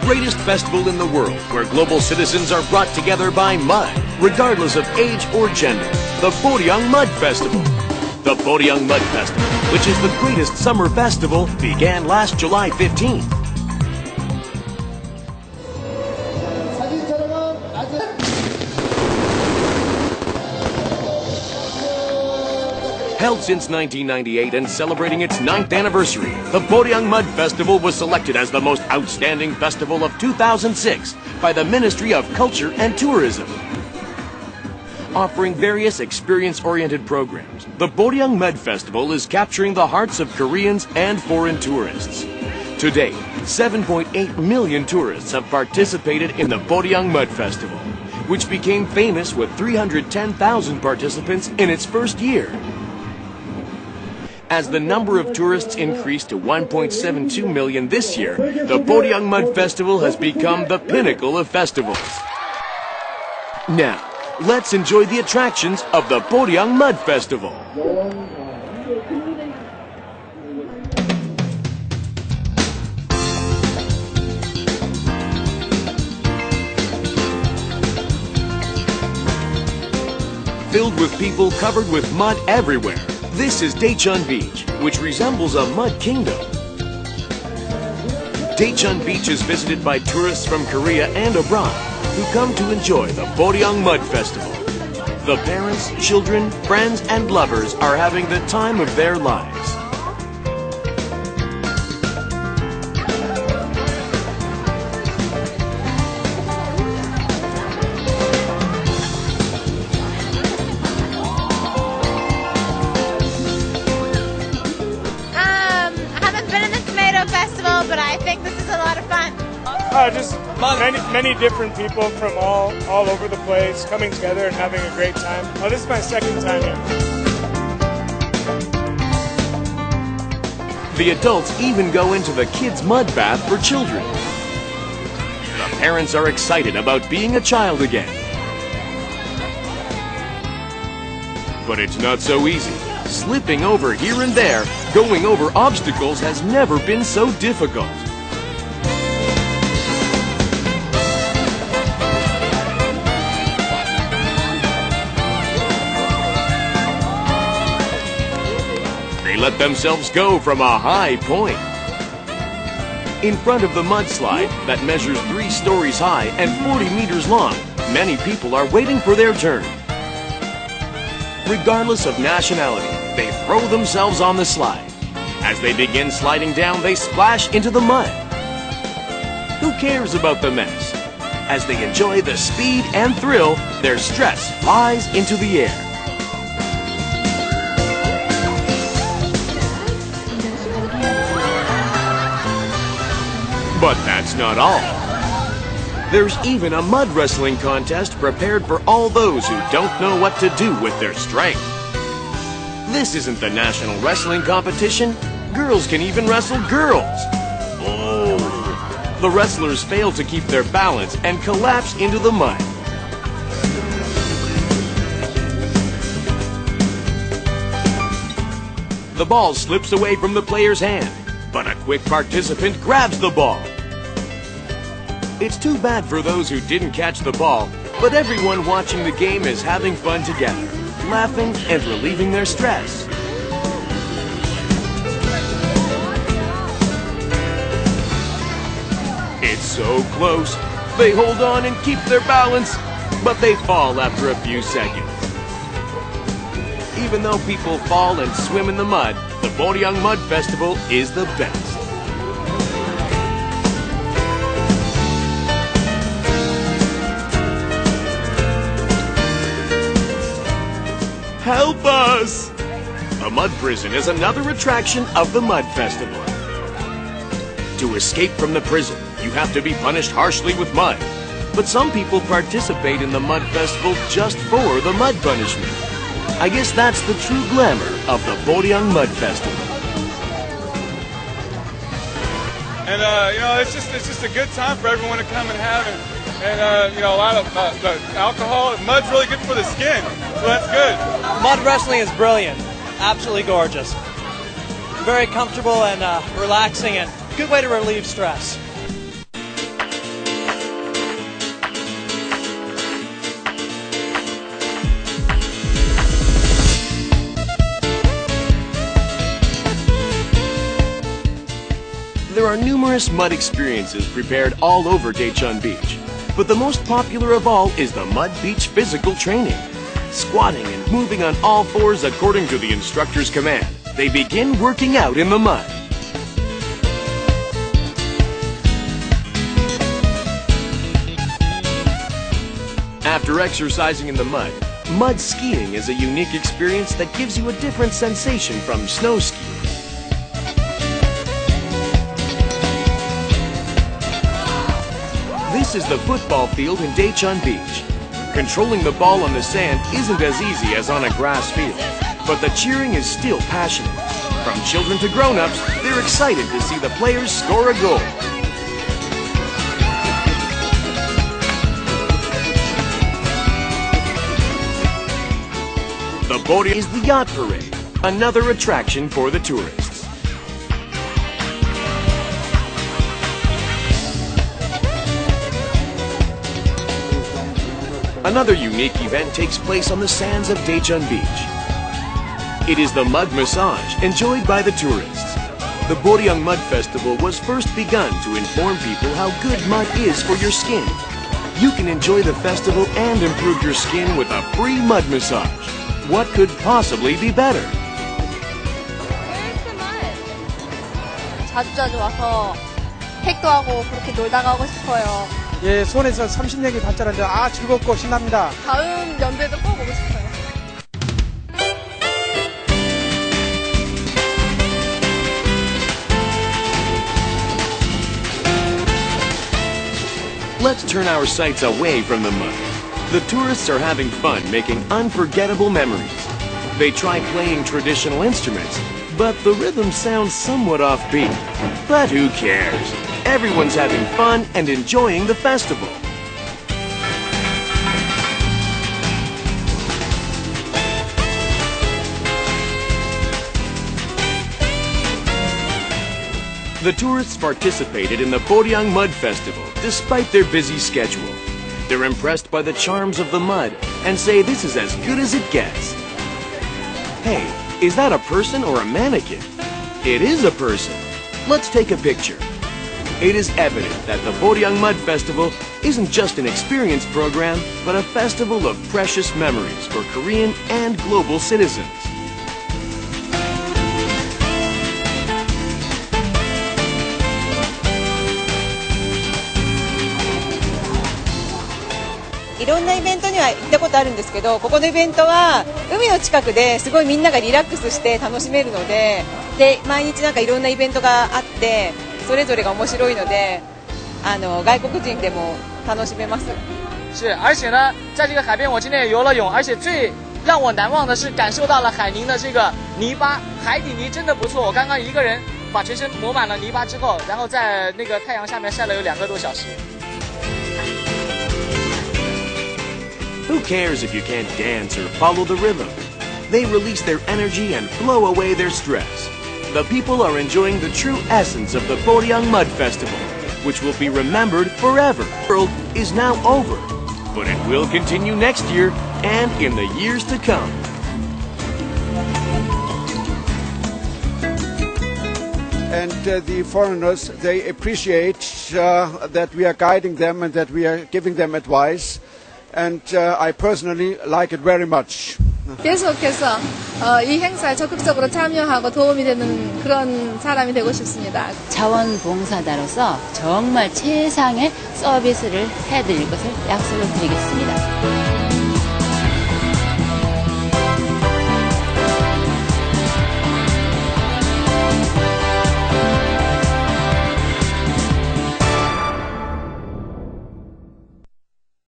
greatest festival in the world where global citizens are brought together by mud, regardless of age or gender. The Boryeong Mud Festival. The Boryeong Mud Festival, which is the greatest summer festival, began last July 15th. Held since 1998 and celebrating its 9th anniversary, the Boryeong Mud Festival was selected as the most outstanding festival of 2006 by the Ministry of Culture and Tourism. Offering various experience-oriented programs, the Boryeong Mud Festival is capturing the hearts of Koreans and foreign tourists. To date, 7.8 million tourists have participated in the Boryeong Mud Festival, which became famous with 310,000 participants in its first year. As the number of tourists increased to 1.72 million this year, the Boryeong Mud Festival has become the pinnacle of festivals. Now, let's enjoy the attractions of the Boryeong Mud Festival. Filled with people covered with mud everywhere. This is Daecheon Beach, which resembles a mud kingdom. Daecheon Beach is visited by tourists from Korea and abroad who come to enjoy the Boryeong Mud Festival. The parents, children, friends, and lovers are having the time of their lives. But I think this is a lot of fun. Just many different people from all over the place coming together and having a great time. Oh, this is my second time here. The adults even go into the kids' mud bath for children. The parents are excited about being a child again. But it's not so easy. Slipping over here and there, going over obstacles has never been so difficult. They let themselves go from a high point. In front of the mudslide that measures 3 stories high and 40 meters long, many people are waiting for their turn. Regardless of nationality, they throw themselves on the slide. As they begin sliding down, they splash into the mud. Who cares about the mess? As they enjoy the speed and thrill, their stress flies into the air. But that's not all. There's even a mud wrestling contest prepared for all those who don't know what to do with their strength. This isn't the national wrestling competition. Girls can even wrestle girls. Oh! The wrestlers fail to keep their balance and collapse into the mud. The ball slips away from the player's hand, but a quick participant grabs the ball. It's too bad for those who didn't catch the ball, but everyone watching the game is having fun together, laughing and relieving their stress. It's so close. They hold on and keep their balance, but they fall after a few seconds. Even though people fall and swim in the mud, the Boryeong Mud Festival is the best. Help us! The Mud Prison is another attraction of the Mud Festival. To escape from the prison, you have to be punished harshly with mud. But some people participate in the Mud Festival just for the mud punishment. I guess that's the true glamour of the Boryeong Mud Festival. And it's just a good time for everyone to come and have it. And a lot of the alcohol. Mud's really good for the skin, so that's good. Mud wrestling is brilliant, absolutely gorgeous. Very comfortable and relaxing, and good way to relieve stress. are numerous mud experiences prepared all over Daecheon Beach. But the most popular of all is the Mud Beach physical training. Squatting and moving on all fours according to the instructor's command, they begin working out in the mud. After exercising in the mud skiing is a unique experience that gives you a different sensation from snow skiing. This is the football field in Daecheon Beach. Controlling the ball on the sand isn't as easy as on a grass field, but the cheering is still passionate. From children to grown-ups, they're excited to see the players score a goal. The Boryeong is the yacht parade, another attraction for the tourists. Another unique event takes place on the sands of Daecheon Beach. It is the mud massage enjoyed by the tourists. The Boryeong Mud Festival was first begun to inform people how good mud is for your skin. You can enjoy the festival and improve your skin with a free mud massage. What could possibly be better? Where's the mud? 자주자주 와서 팩도 하고 그렇게 놀다 가고 싶어요. 예, 수원에서 30년이 발전하는데 즐겁고 신납니다. 다음 연도에도 꼭 오고 싶어요. Let's turn our sights away from the mud. The tourists are having fun making unforgettable memories. They try playing traditional instruments, but the rhythm sounds somewhat offbeat. But who cares? Everyone's having fun and enjoying the festival. The tourists participated in the Boryeong Mud Festival despite their busy schedule. They're impressed by the charms of the mud and say this is as good as it gets. Hey, is that a person or a mannequin? It is a person. Let's take a picture. It is evident that the Boryeong Mud Festival isn't just an experience program, but a festival of precious memories for Korean and global citizens. いろんなイベントには行ったことあるんですけど、ここのイベントは海の近くですごいみんながリラックスして楽しめるので、毎日なんかいろんなイベントがあって、それぞれが面白いので、外国人でも楽しめます。 是，而且呢，在这个海边我今天也游了泳，而且最让我难忘的是感受到了海宁的这个泥巴，海底泥真的不错。我刚刚一个人把全身抹满了泥巴之后，然后在那个太阳下面晒了有2个多小时。 Who cares if you can't dance or follow the rhythm? They release their energy and blow away their stress. The people are enjoying the true essence of the Boryeong Mud Festival, which will be remembered forever. The world is now over, but it will continue next year and in the years to come. And the foreigners, they appreciate that we are guiding them and that we are giving them advice. And I personally like it very much. 계속해서 이 행사에 적극적으로 참여하고 도움이 되는 그런 사람이 되고 싶습니다. 자원봉사자로서 정말 최상의 서비스를 해드릴 것을 약속을 드리겠습니다.